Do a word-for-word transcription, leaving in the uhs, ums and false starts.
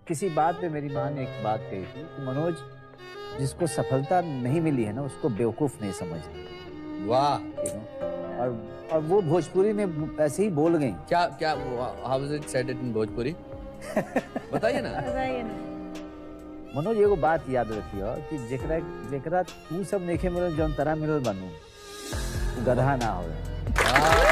किसी बात पे मेरी माँ ने एक बात कही थी कि मनोज, जिसको सफलता नहीं मिली है ना उसको बेवकूफ नहीं समझना। वाह। you know? और और वो भोजपुरी में ऐसे ही बोल गई। क्या क्या how was it said it in Bhojpuri? बताइए ना। बताइए ना। मनोज एगो बात याद रखियो कि जेकरा जेकरा तू सब नेखे मिलल जौन तरा मिलल बनू, गधा ना हो।